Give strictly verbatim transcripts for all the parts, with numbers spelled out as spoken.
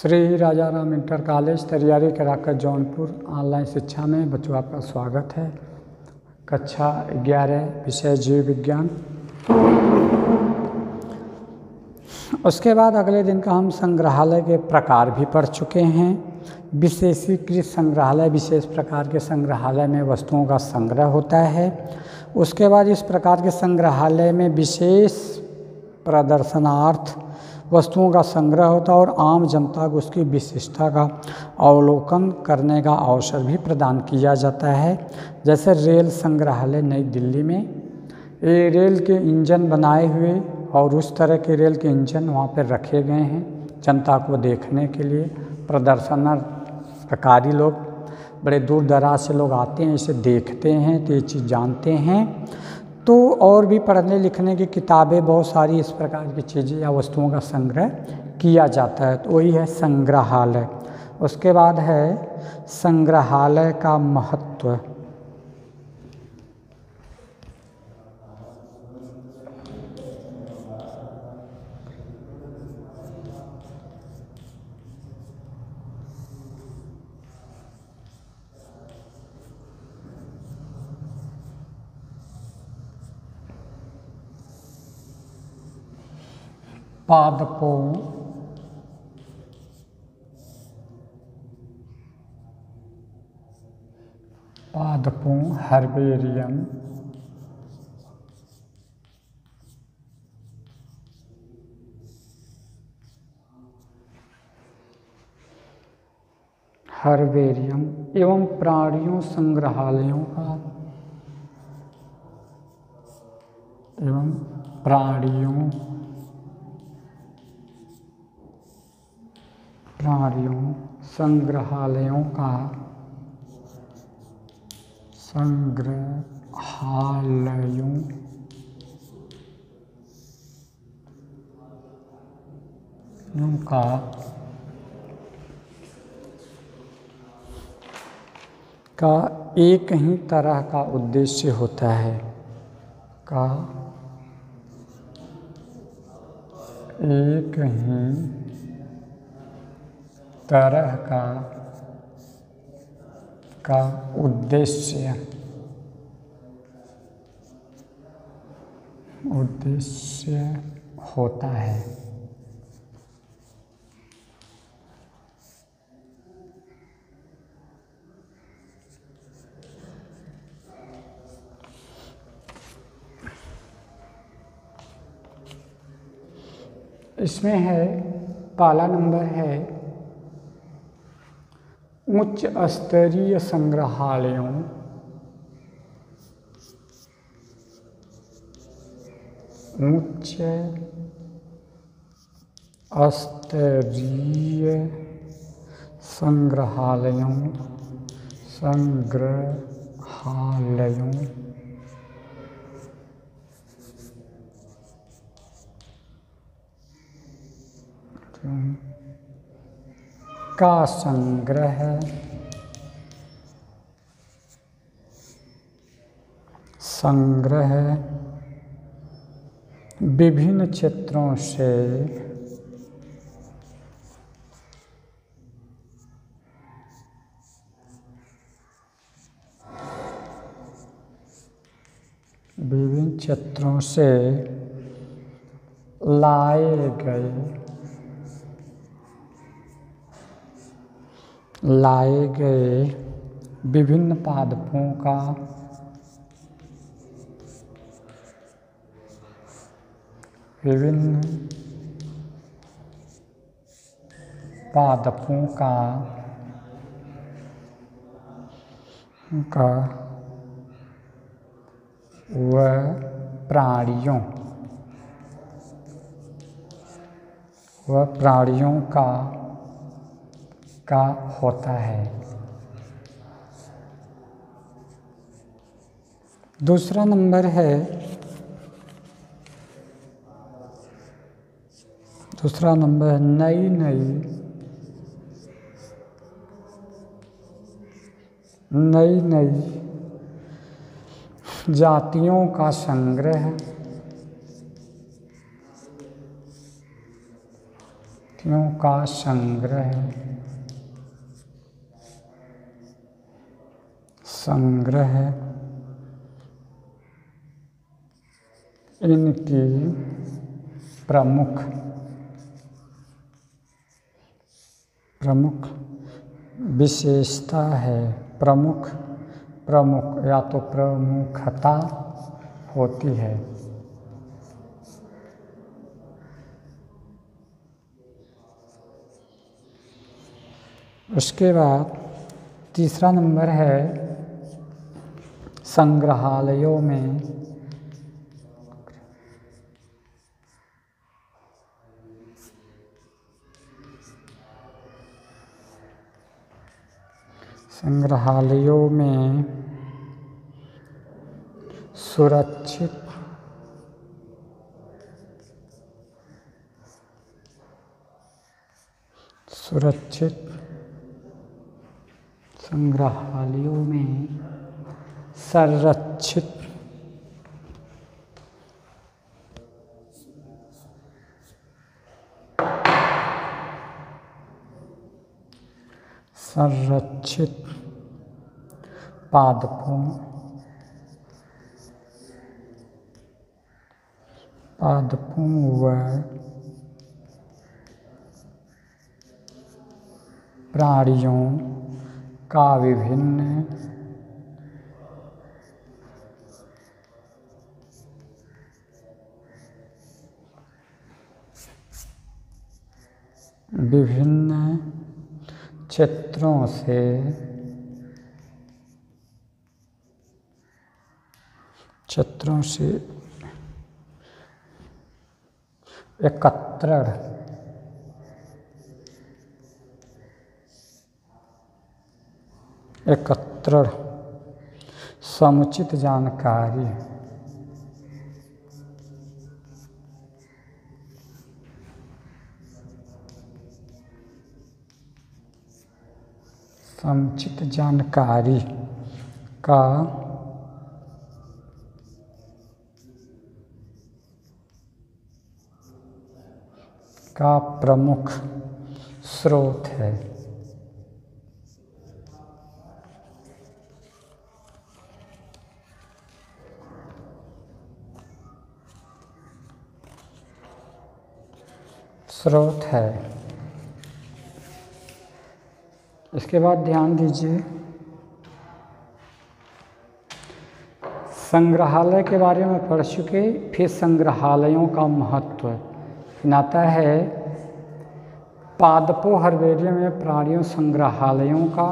Shri Raja Ram inter college तैयारी कराकर Jaunpur online शिक्षा में बच्चों आपका स्वागत है। कक्षा ग्यारह विषय जीव विज्ञान। उसके बाद अगले दिन का हम संग्रहालय के प्रकार भी पढ़ चुके हैं। विशेषीकृत संग्रहालय, विशेष प्रकार के संग्रहालय में वस्तुओं का संग्रह होता है। उसके बाद इस प्रकार के संग्रहालय में विशेष प्रदर्शनार्थ वस्तुओं का संग्रह होता है और आम जनता को उसकी विशिष्टता का अवलोकन करने का अवसर भी प्रदान किया जाता है। जैसे रेल संग्रहालय नई दिल्ली में, ये रेल के इंजन बनाए हुए और उस तरह के रेल के इंजन वहाँ पर रखे गए हैं जनता को देखने के लिए। प्रदर्शनकारी लोग, बड़े दूर दराज से लोग आते हैं, इसे देखते हैं तो ये चीज़ जानते हैं। तो और भी पढ़ने लिखने की किताबें, बहुत सारी इस प्रकार की चीज़ें या वस्तुओं का संग्रह किया जाता है, तो वही है संग्रहालय। उसके बाद है संग्रहालय का महत्व। पादपों पादपों हर्बेरियम हर्बेरियम एवं प्राणियों संग्रहालयों का एवं प्राणियों प्राणियों संग्रहालयों का संग्रहालयों का का एक ही तरह का उद्देश्य होता है का एक ही तरह का का उद्देश्य उद्देश्य होता है। इसमें है, पहला नंबर है उच्च स्तरीय संग्रहालयों उच्च स्तरीय संग्रहालयों संग्रहालयों का संग्रह संग्रह विभिन्न क्षेत्रों से विभिन्न क्षेत्रों से लाए गए लाए गए विभिन्न पादपों का विभिन्न पादपों का का व प्राणियों व प्राणियों का का होता है। दूसरा नंबर है दूसरा नंबर नई नई नई नई जातियों का संग्रह पत्तियों का संग्रह संग्रह इनकी प्रमुख प्रमुख विशेषता है। प्रमुख प्रमुख या तो प्रमुखता होती है। उसके बाद तीसरा नंबर है संग्रहालयों में संग्रहालयों में सुरक्षित सुरक्षित संग्रहालयों में संरक्षित संरक्षित पादपों पादपों व प्राणियों का विभिन्न विभिन्न क्षेत्रों से क्षेत्रों से एकत्र एकत्र समुचित जानकारी समुचित जानकारी का का प्रमुख स्रोत है। स्रोत है। इसके बाद ध्यान दीजिए, संग्रहालय के बारे में पढ़ चुके, फिर संग्रहालयों का महत्व आता है। पादपों हर्बेरियम में प्राणियों संग्रहालयों का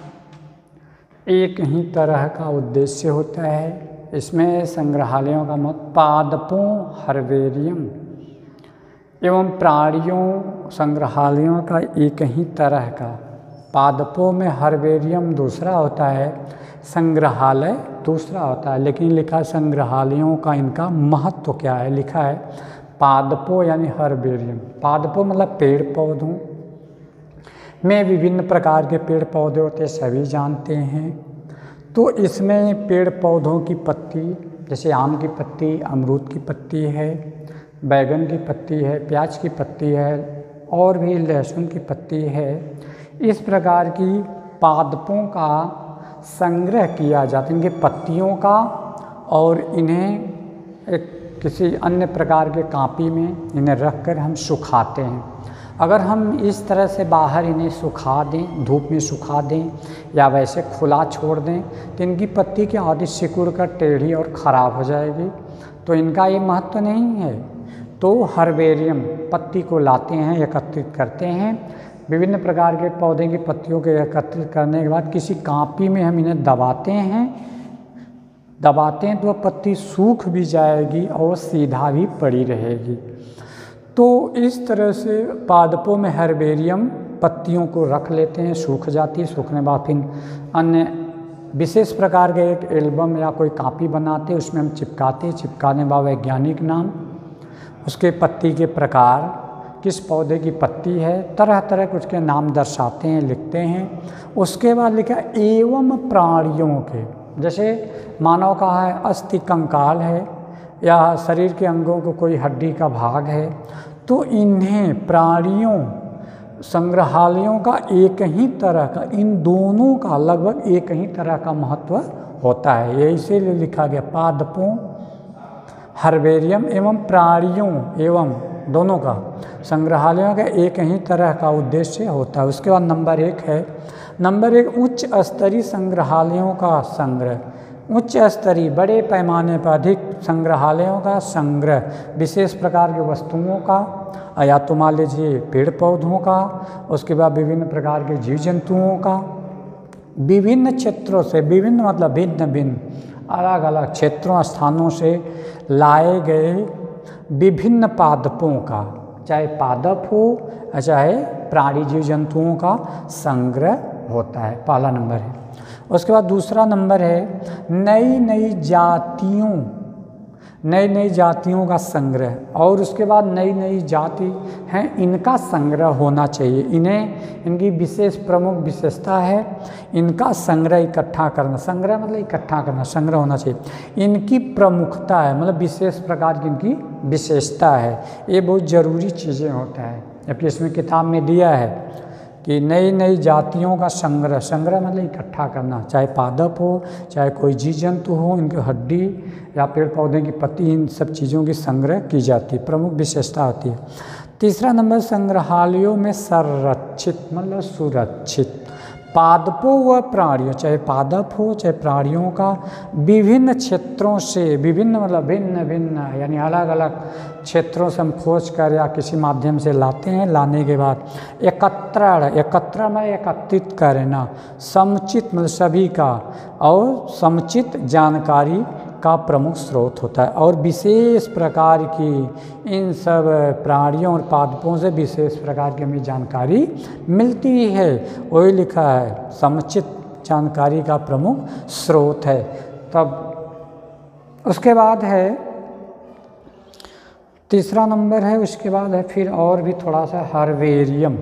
एक ही तरह का उद्देश्य होता है। इसमें संग्रहालयों का मत पादपों हर्बेरियम एवं प्राणियों संग्रहालयों का एक ही तरह का। पादपों में हर्बेरियम दूसरा होता है, संग्रहालय दूसरा होता है, लेकिन लिखा संग्रहालयों का इनका महत्व क्या है। लिखा है पादपों यानी हर्बेरियम। पादपों मतलब पेड़ पौधों में विभिन्न प्रकार के पेड़ पौधे होते हैं, सभी जानते हैं। तो इसमें पेड़ पौधों की पत्ती, जैसे आम की पत्ती, अमरूद की पत्ती है, बैगन की पत्ती है, प्याज की पत्ती है और भी लहसुन की पत्ती है। इस प्रकार की पादपों का संग्रह किया जाता है, इनकी पत्तियों का, और इन्हें एक किसी अन्य प्रकार के कांपी में इन्हें रखकर हम सुखाते हैं। अगर हम इस तरह से बाहर इन्हें सुखा दें, धूप में सुखा दें या वैसे खुला छोड़ दें, तो इनकी पत्ती की आधी सिकुड़ कर टेढ़ी और ख़राब हो जाएगी, तो इनका ये महत्व नहीं है। तो हर्बेरियम पत्ती को लाते हैं, एकत्रित करते हैं, विभिन्न प्रकार के पौधे की पत्तियों को एकत्रित करने के बाद किसी कांपी में हम इन्हें दबाते हैं दबाते हैं तो वह पत्ती सूख भी जाएगी और सीधा भी पड़ी रहेगी। तो इस तरह से पादपों में हर्बेरियम पत्तियों को रख लेते हैं, सूख जाती है, सूखने बाद फिर अन्य विशेष प्रकार के एक एल्बम या कोई कापी बनाते हैं, उसमें हम चिपकाते हैं। चिपकाने बाद वैज्ञानिक नाम, उसके पत्ती के प्रकार, किस पौधे की पत्ती है, तरह तरह के उसके नाम दर्शाते हैं, लिखते हैं। उसके बाद लिखा एवं प्राणियों के, जैसे मानव का है अस्थि कंकाल है या शरीर के अंगों को कोई हड्डी का भाग है, तो इन्हें प्राणियों संग्रहालयों का एक ही तरह का, इन दोनों का लगभग एक ही तरह का महत्व होता है। ये इसीलिए लिखा गया पादपों, हर्बेरियम एवं प्राणियों एवं दोनों का संग्रहालयों का एक ही तरह का उद्देश्य होता है। उसके बाद नंबर एक है, नंबर एक उच्च स्तरीय संग्रहालयों का संग्रह। उच्च स्तरीय बड़े पैमाने पर अधिक संग्रहालयों का संग्रह विशेष प्रकार की वस्तुओं का, या तो मान लीजिए पेड़ पौधों का, उसके बाद विभिन्न प्रकार के जीव जंतुओं का, विभिन्न क्षेत्रों से, विभिन्न मतलब भिन्न भिन्न अलग अलग क्षेत्रों स्थानों से लाए गए विभिन्न पादपों का, चाहे पादप हो चाहे प्राणी जीव जंतुओं का संग्रह होता है। पहला नंबर है। उसके बाद दूसरा नंबर है नई नई जातियों, नई नई जातियों का संग्रह। और उसके बाद नई नई जाति हैं इनका संग्रह होना चाहिए। इन्हें, इनकी विशेष प्रमुख विशेषता है इनका संग्रह इकट्ठा करना। संग्रह मतलब इकट्ठा करना, संग्रह होना चाहिए। इनकी प्रमुखता है मतलब विशेष प्रकार की इनकी विशेषता है। ये बहुत ज़रूरी चीज़ें होता है। जबकि इसमें किताब में दिया है कि नई नई जातियों का संग्रह, संग्रह मतलब इकट्ठा करना, चाहे पादप हो चाहे कोई जीव जंतु हो, इनकी हड्डी या पेड़ पौधे की पत्ती, इन सब चीज़ों की संग्रह की जाती है, प्रमुख विशेषता होती है। तीसरा नंबर संग्रहालयों में संरक्षित मतलब सुरक्षित पादपों व प्राणियों, चाहे पादप हो चाहे प्राणियों का विभिन्न क्षेत्रों से, विभिन्न मतलब भिन्न भिन्न यानी अलग अलग क्षेत्रों से हम खोज कर या किसी माध्यम से लाते हैं। लाने के बाद एकत्र, एकत्र में एकत्रित करना, समुचित मतलब सभी का, और समुचित जानकारी का प्रमुख स्रोत होता है। और विशेष प्रकार की इन सब प्राणियों और पादपों से विशेष प्रकार की हमें जानकारी मिलती है। वही लिखा है समुचित जानकारी का प्रमुख स्रोत है। तब उसके बाद है तीसरा नंबर है, उसके बाद है फिर और भी थोड़ा सा हर्बेरियम।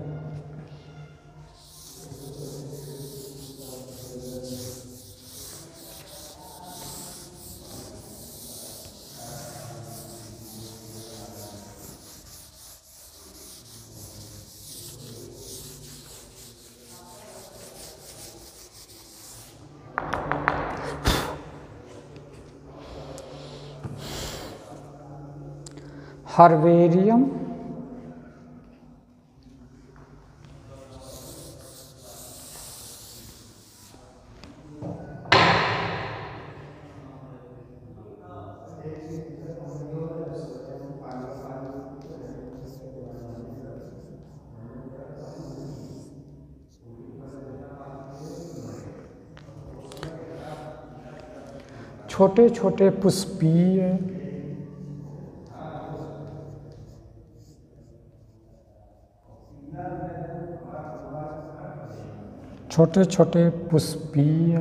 हर्बेरियम छोटे छोटे पुष्पीय छोटे छोटे पुष्पीय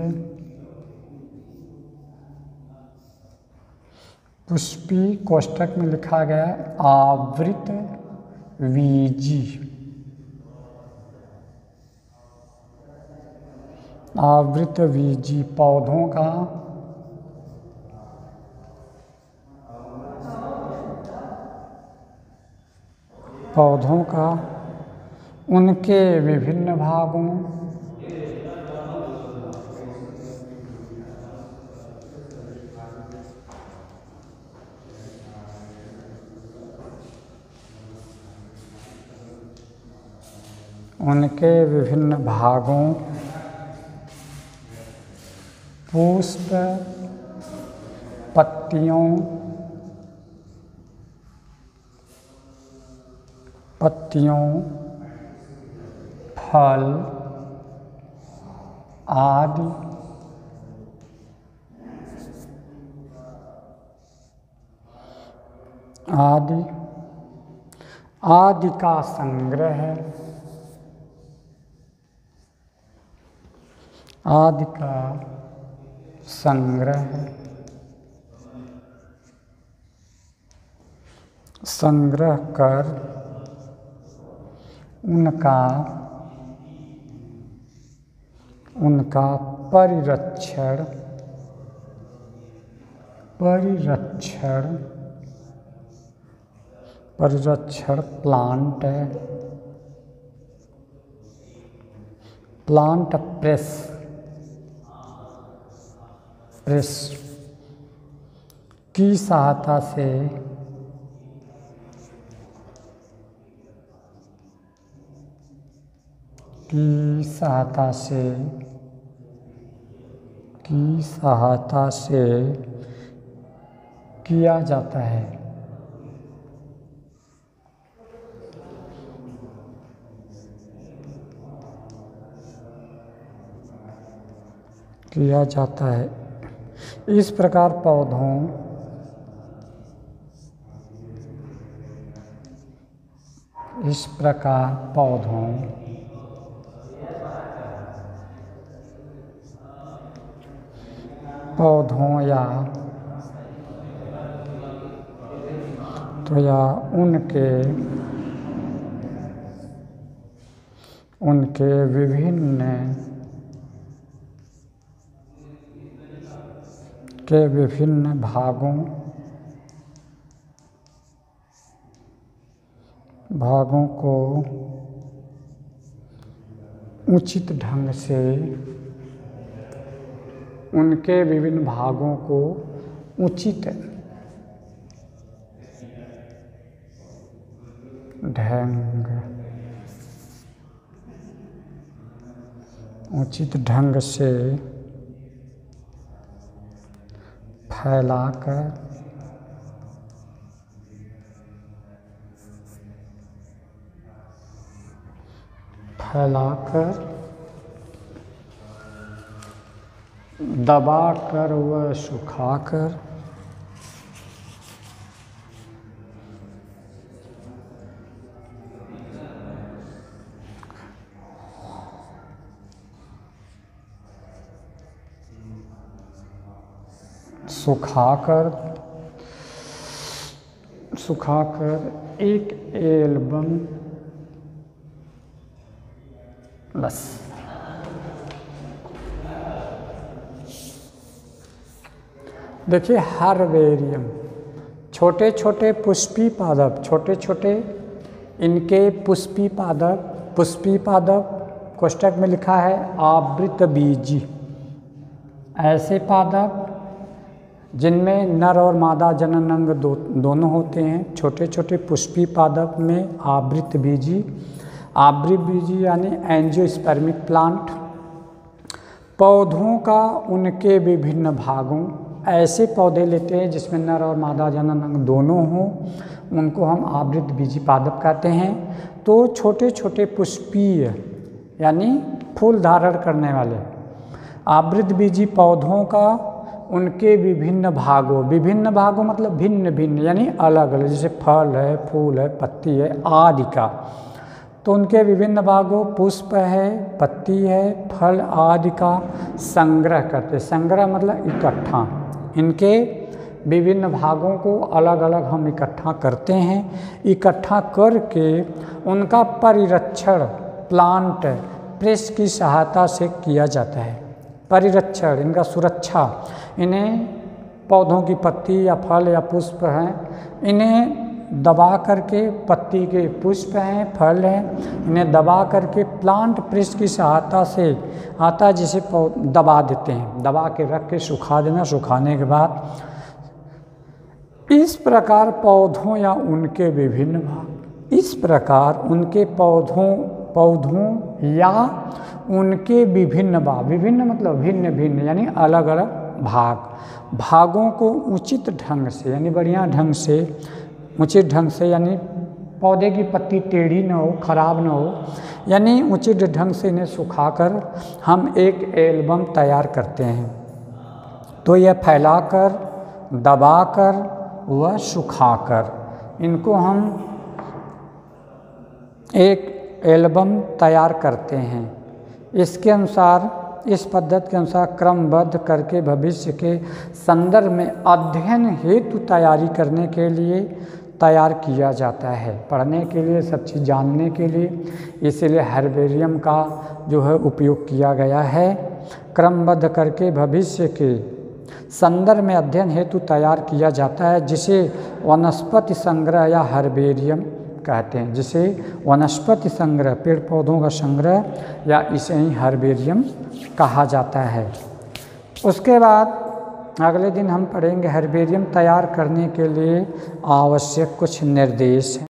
पुष्पी कोष्ठक में लिखा गया आवृत बीजी, आवृत बीजी पौधों का पौधों का उनके विभिन्न भागों उनके विभिन्न भागों पुष्प, पत्तियों, पत्तियों, फल आदि आदि आदि का संग्रह है, आदि का संग्रह है, संग्रह कर उनका उनका परिरक्षण परिरक्षण परिरक्षण प्लांट प्लांट प्रेस प्रेस की सहायता से की सहायता से की सहायता से किया जाता है। किया जाता है इस प्रकार पौधों इस प्रकार पौधों पौधों या तो या उनके उनके विभिन्न के विभिन्न भागों भागों को उचित ढंग से उनके विभिन्न भागों को उचित ढंग उचित ढंग से फैलाकर फैलाकर दबाकर व सुखाकर सुखाकर सुखाकर एक एल्बम बस देखिए हर्बेरियम छोटे छोटे पुष्पी पादप छोटे छोटे इनके पुष्पी पादप पुष्पी पादप कोष्टक में लिखा है आवृत बीजी ऐसे पादप जिनमें नर और मादा जनन अंग दो दोनों होते हैं। छोटे छोटे पुष्पी पादप में आवृत बीजी आवृत बीजी यानी एंजियोस्पर्मिक प्लांट पौधों का उनके विभिन्न भागों ऐसे पौधे लेते हैं जिसमें नर और मादा जनन अंग दोनों हों उनको हम आवृत बीजी पादप कहते हैं। तो छोटे छोटे पुष्पीय यानी फूल धारण करने वाले आवृत बीजी पौधों का उनके विभिन्न भागों विभिन्न भागों मतलब भिन्न भिन्न यानी अलग अलग जैसे फल है फूल है पत्ती है आदि का। तो उनके विभिन्न भागों पुष्प है पत्ती है फल आदि का संग्रह करते संग्रह मतलब इकट्ठा इनके विभिन्न भागों को अलग अलग हम इकट्ठा करते हैं। इकट्ठा करके उनका परिरक्षण प्लांट प्रेस की सहायता से किया जाता है। परिरक्षण इनका सुरक्षा इन्हें पौधों की पत्ती या फल या पुष्प हैं इन्हें दबा करके पत्ती के पुष्प हैं फल हैं इन्हें दबा करके प्लांट प्रेस की सहायता से आता जिसे दबा देते हैं दबा के रख के सुखा देना। सुखाने के बाद इस प्रकार पौधों या उनके विभिन्न भाग इस प्रकार उनके पौधों पौधों या उनके विभिन्न भाग विभिन्न मतलब भिन्न भिन्न यानी अलग अलग भाग भागों को उचित ढंग से यानी बढ़िया ढंग से उचित ढंग से यानी पौधे की पत्ती टेढ़ी न हो खराब न हो यानी उचित ढंग से इन्हें सुखाकर हम एक एल्बम तैयार करते हैं। तो यह फैलाकर दबाकर व सुखाकर इनको हम एक एल्बम तैयार करते हैं। इसके अनुसार इस पद्धति के अनुसार क्रमबद्ध करके भविष्य के संदर्भ में अध्ययन हेतु तैयारी करने के लिए तैयार किया जाता है पढ़ने के लिए सब चीज़ जानने के लिए इसीलिए हर्बेरियम का जो है उपयोग किया गया है। क्रमबद्ध करके भविष्य के संदर्भ में अध्ययन हेतु तैयार किया जाता है जिसे वनस्पति संग्रह या हर्बेरियम कहते हैं, जिसे वनस्पति संग्रह, पेड़ पौधों का संग्रह, या इसे ही हर्बेरियम कहा जाता है। उसके बाद अगले दिन हम पढ़ेंगे हर्बेरियम तैयार करने के लिए आवश्यक कुछ निर्देश।